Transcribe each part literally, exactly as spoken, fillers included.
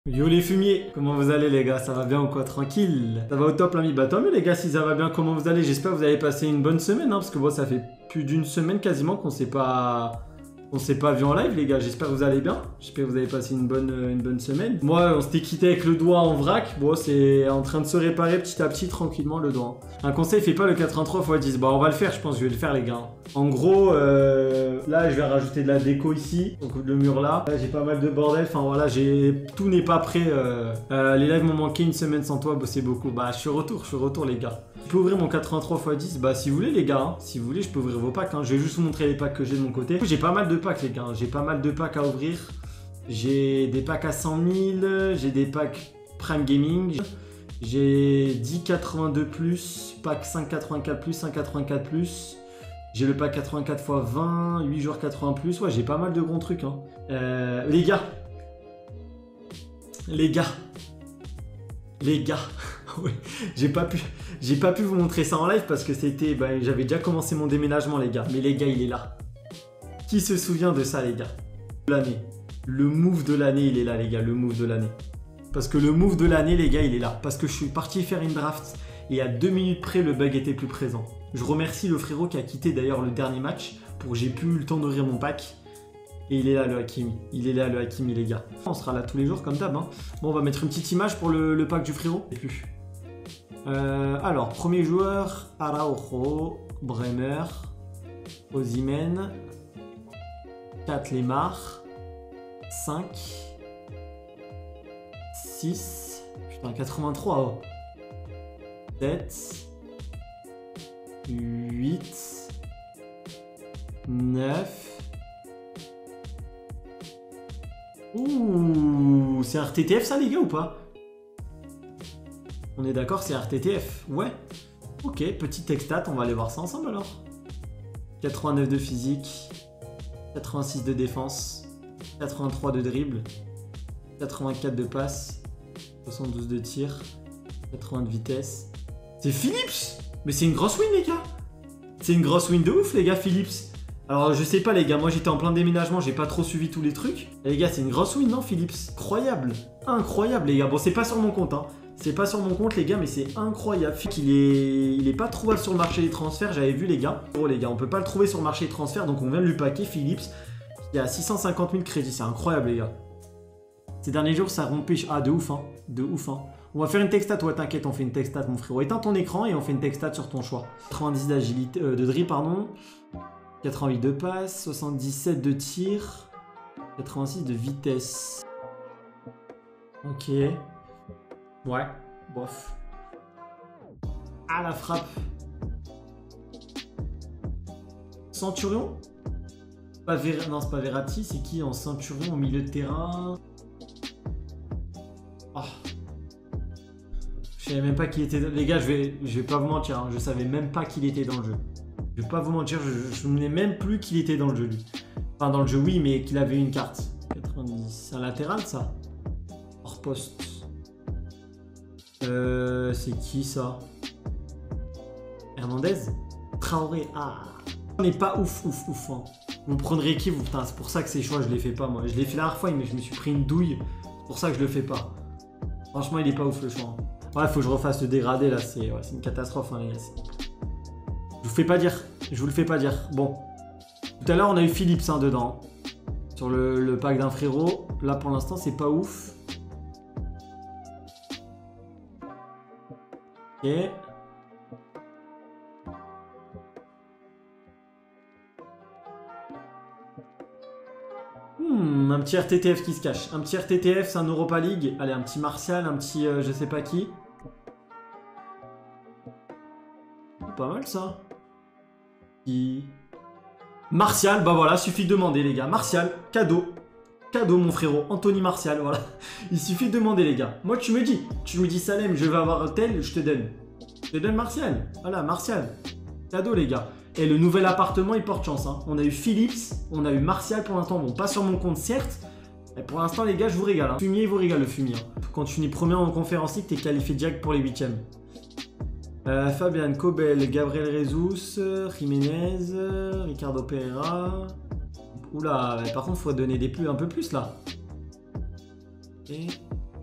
Yo les fumiers, comment vous allez les gars? Ça va bien ou quoi? Tranquille? Ça va au top l'ami? Bah tant mieux les gars si ça va bien, comment vous allez? J'espère que vous avez passé une bonne semaine hein, parce que bon ça fait plus d'une semaine quasiment qu'on s'est pas... On s'est pas vu en live les gars, j'espère que vous allez bien. J'espère que vous avez passé une bonne, une bonne semaine. Moi on s'était quitté avec le doigt en vrac. Bon c'est en train de se réparer petit à petit tranquillement le doigt. Un conseil, fait pas le quatre-vingt-trois fois dix. Bah on va le faire, je pense que je vais le faire les gars. En gros euh, là je vais rajouter de la déco ici. Donc le mur là. Là j'ai pas mal de bordel. Enfin voilà, j'ai tout n'est pas prêt. Euh... Euh, les lives m'ont manqué une semaine sans toi, bosser beaucoup. Bah je suis retour, je suis retour les gars. Je peux ouvrir mon quatre-vingt-trois fois dix, bah si vous voulez les gars, hein. Si vous voulez je peux ouvrir vos packs, hein. Je vais juste vous montrer les packs que j'ai de mon côté. J'ai pas mal de packs les gars, j'ai pas mal de packs à ouvrir. J'ai des packs à cent mille, j'ai des packs Prime Gaming, j'ai dix quatre-vingt-deux plus, pack cinq quatre-vingt-quatre plus, cinq quatre-vingt-quatre plus. J'ai le pack quatre-vingt-quatre fois vingt, huit jours quatre-vingts plus, ouais j'ai pas mal de gros trucs hein. Euh, les gars, les gars, les gars, oui, j'ai pas pu... J'ai pas pu vous montrer ça en live parce que c'était... Bah, j'avais déjà commencé mon déménagement les gars. Mais les gars, il est là. Qui se souvient de ça les gars? L'année. Le move de l'année, il est là les gars. Le move de l'année. Parce que le move de l'année les gars, il est là. Parce que je suis parti faire une draft et à deux minutes près, le bug était plus présent. Je remercie le frérot qui a quitté d'ailleurs le dernier match pour que j'ai pu eu le temps d'ouvrir mon pack. Et il est là le Hakimi. Il est là le Hakimi les gars. On sera là tous les jours comme d'hab. Hein. Bon, on va mettre une petite image pour le, le pack du frérot. Et plus. Euh, alors, premier joueur, Araujo, Bremer, Osimhen, quatre Lemar, cinq, six, putain, quatre-vingt-trois, oh. sept, huit, neuf. Ouh, c'est un R T T F ça les gars ou pas? On est d'accord, c'est R T T F. Ouais. Ok, petit textat, on va aller voir ça ensemble alors. quatre-vingt-neuf de physique, quatre-vingt-six de défense, quatre-vingt-trois de dribble, quatre-vingt-quatre de passe, soixante-douze de tir, quatre-vingts de vitesse. C'est Phillips! Mais c'est une grosse win les gars! C'est une grosse win de ouf les gars, Phillips! Alors je sais pas les gars, moi j'étais en plein déménagement, j'ai pas trop suivi tous les trucs. Et les gars, c'est une grosse win non Phillips? Incroyable! Incroyable les gars, bon c'est pas sur mon compte hein. C'est pas sur mon compte les gars, mais c'est incroyable. Il est... il est pas trouvable sur le marché des transferts, j'avais vu les gars. Oh les gars, on peut pas le trouver sur le marché des transferts, donc on vient de lui paquer Phillips. Il y a six cent cinquante mille crédits, c'est incroyable les gars. Ces derniers jours, ça rompait... Ah de ouf hein, de ouf hein. On va faire une textat, ouais t'inquiète, on fait une textat mon frérot. Éteins ton écran et on fait une textat sur ton choix. quatre-vingt-dix d'agilité, euh, de dribble pardon. quatre-vingt-huit de passe, soixante-dix-sept de tir, quatre-vingt-six de vitesse. Ok. Ouais, bof. Ah la frappe. Centurion? Pas Ver... Non, c'est pas Verratti, c'est qui en Centurion au milieu de terrain? Oh. Je savais même pas qu'il était... Les gars, je vais, je vais pas vous mentir, hein. Je savais même pas qu'il était dans le jeu. Je vais pas vous mentir, je, je me souvenais même plus qu'il était dans le jeu lui. Enfin dans le jeu oui, mais qu'il avait une carte. quatre-vingt-dix, c'est un latéral ça? Hors poste. Euh, c'est qui ça? Hernandez? Traoré? Ah. On n'est pas ouf, ouf, ouf. Hein. Vous prendrez qui vous? Putain, c'est pour ça que ces choix je les fais pas moi. Je l'ai fait la dernière fois, mais je me suis pris une douille. C'est pour ça que je le fais pas. Franchement, il est pas ouf le choix. Hein. Ouais, faut que je refasse le dégradé là. C'est ouais, une catastrophe hein, les gars. Je vous fais pas dire. Je vous le fais pas dire. Bon. Tout à l'heure, on a eu Phillips hein, dedans. Sur le, le pack d'un frérot. Là, pour l'instant, c'est pas ouf. Ok. Hmm, un petit R T T F qui se cache. Un petit R T T F, c'est un Europa League. Allez, un petit Martial, un petit euh, je sais pas qui. Pas mal ça. Qui... Martial, bah voilà, suffit de demander les gars. Martial, cadeau. Cadeau mon frérot, Anthony Martial, voilà. Il suffit de demander les gars. Moi tu me dis, tu me dis Salem, je vais avoir tel, je te donne. Je te donne Martial. Voilà, Martial. Cadeau les gars. Et le nouvel appartement, il porte chance. Hein. On a eu Phillips, on a eu Martial pour l'instant. Bon, pas sur mon compte certes. Mais pour l'instant les gars, je vous régale. Hein. Fumier, il vous régale le fumier. Hein. Quand tu finis premier en conférence league, t'es qualifié direct pour les huitièmes. Euh, Fabian, Kobel, Gabriel Jesus, Jiménez, Ricardo Pereira. Oula, par contre, il faut donner des plus un peu plus là. Ok.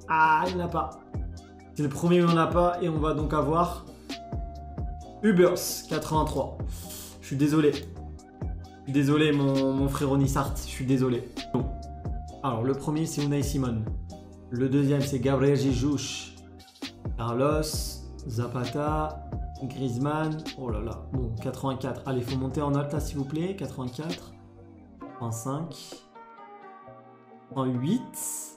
Ah, il n'y en a pas. C'est le premier où il n'y en a pas. Et on va donc avoir Ubers quatre-vingt-trois. Je suis désolé. Je suis désolé, mon, mon frère Nissart. Je suis désolé. Bon. Alors, le premier, c'est Unai Simon. Le deuxième, c'est Gabriel Jesus. Carlos, Zapata, Griezmann. Oh là là. Bon, quatre-vingt-quatre. Allez, il faut monter en note là, s'il vous plaît. quatre-vingt-quatre. quatre-vingt-cinq. quatre-vingt-huit.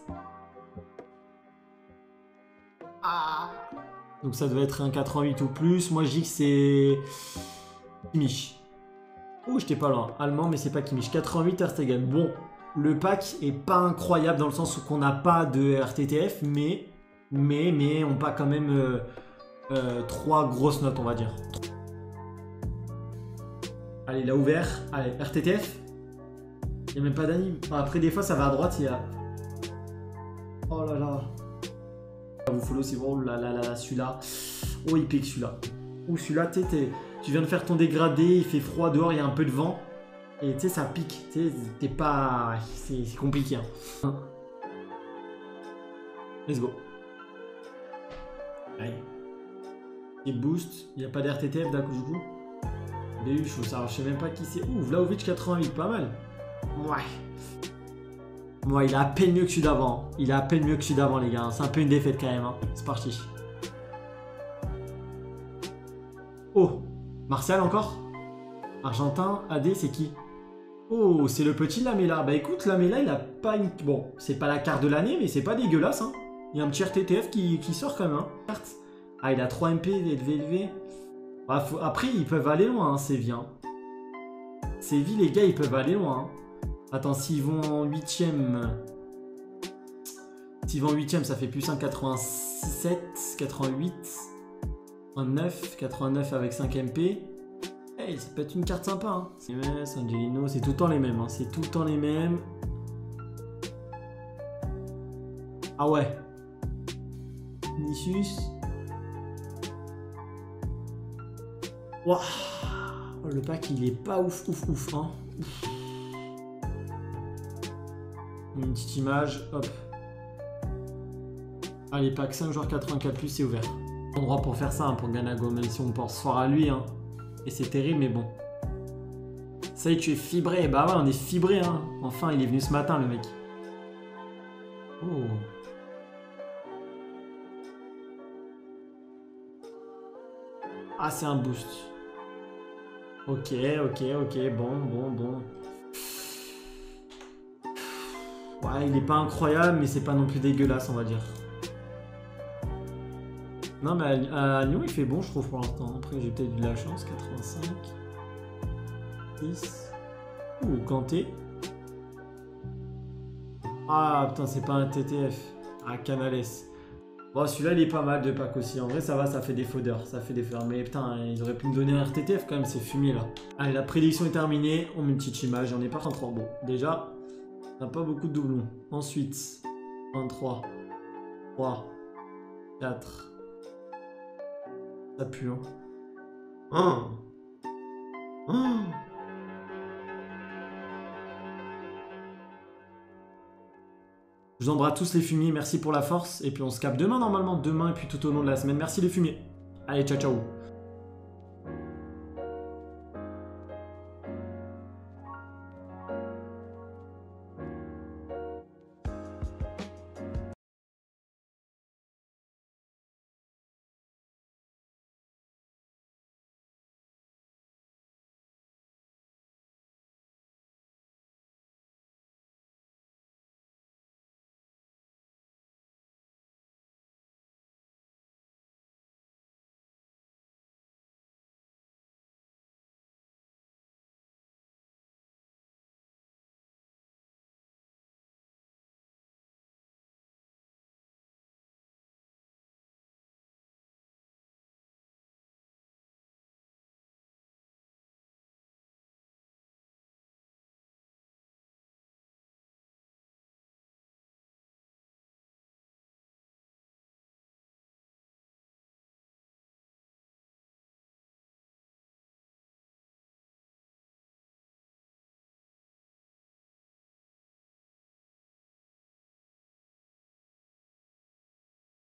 Ah. Donc ça devait être un quatre-vingt-huit ou plus. Moi, je dis que c'est Kimmich. Oh, j'étais pas loin. Allemand, mais c'est pas Kimmich. quatre-vingt-huit Ter Stegen. Bon, le pack est pas incroyable dans le sens où qu'on n'a pas de R T T F, mais, mais, mais on pas quand même euh, euh, trois grosses notes, on va dire. Allez, il a ouvert. Allez, R T T F. Il n'y a même pas d'anime. Après, des fois, ça va à droite. Il y a... Oh là là. Vous follow, c'est bon. Oh là là là, celui-là. Oh, il pique celui-là. Ou celui-là, tu sais, tu viens de faire ton dégradé, il fait froid dehors, il y a un peu de vent. Et tu sais, ça pique. Tu sais, t'es pas... C'est compliqué. Hein. Let's go. Allez. Et boost. Il n'y a pas d'R T T F d'un coup du coup. B U, je sais même pas qui c'est. Ouh, Vlahovic quatre-vingt-huit, pas mal. Ouais. Moi, il a à peine mieux que celui d'avant. Il a à peine mieux que celui d'avant, les gars. C'est un peu une défaite quand même. Hein. C'est parti. Oh, Martial encore. Argentin, A D, c'est qui? Oh, c'est le petit Lamela. Bah écoute, Lamela, il a pas une... Bon, c'est pas la carte de l'année, mais c'est pas dégueulasse. Hein. Il y a un petit R T T F qui, qui sort quand même. Hein. Ah, il a trois M P élevé, élevé. Bah, faut... Après, ils peuvent aller loin, hein, Séville. Hein. Séville, les gars, ils peuvent aller loin. Hein. Attends, s'ils vont en huitième... S'ils vont en huitième, ça fait plus un quatre-vingt-sept, quatre-vingt-huit, quatre-vingt-neuf, quatre-vingt-neuf avec cinq M P. Hey, ça peut être une carte sympa. Hein. C'est Angelino, c'est tout le temps les mêmes. Hein. C'est tout le temps les mêmes. Ah ouais. Vinicius. Waouh. Oh, le pack, il est pas ouf, ouf, ouf. Hein. Ouf. Une petite image, hop. Allez, pack cinq joueurs quatre-vingt-quatre plus, c'est ouvert. Endroit pour faire ça, hein, pour Ganago, même si on pense fort à lui. Hein. Et c'est terrible, mais bon. Ça y est, tu es fibré. Bah ouais, on est fibré. Hein. Enfin, il est venu ce matin, le mec. Oh. Ah, c'est un boost. Ok, ok, ok. Bon, bon, bon. Ouais, il est pas incroyable, mais c'est pas non plus dégueulasse, on va dire. Non, mais à, à Lyon, il fait bon, je trouve, pour l'instant. Après, j'ai peut-être eu de la chance. quatre-vingt-cinq. dix. Ouh, Kanté. Ah, putain, c'est pas un T T F. Ah, Canales. Bon, celui-là, il est pas mal de pack aussi. En vrai, ça va, ça fait des faudeurs. Ça fait des faudeurs. Mais putain, ils auraient pu me donner un R T T F quand même, c'est fumé, là. Allez, la prédiction est terminée. On met une petite image. On est pas en trois. Bon, déjà, on n'a pas beaucoup de doublons. Ensuite, vingt-trois. trois. quatre. Ça pue, hein. Oh. Oh. Je vous embrasse tous les fumiers, merci pour la force. Et puis on se capte demain normalement, demain et puis tout au long de la semaine. Merci les fumiers. Allez, ciao ciao.